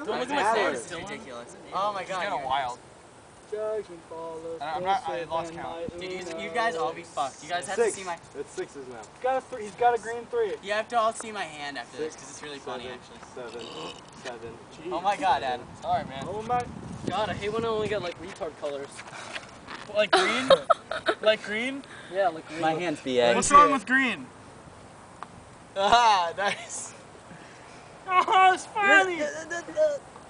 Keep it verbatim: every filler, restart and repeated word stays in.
Don't look at my face. It's ridiculous. Oh my god. It's kind of wild. I'm not, I lost count. Dude, you, you guys all be fucked. You guys have Six. to see my... It's sixes now. He's got a, th he's got a green three. You have to all see my hand after Six, this, because it's really funny, seven, actually. Seven, seven. Jeez. Oh my god, Adam. Sorry, man. Oh my... God, I hate when I only get like retard colors. Like green? Like green? Yeah, like green. My hand's B A. What's wrong with green? Ah, nice. Oh, it's funny!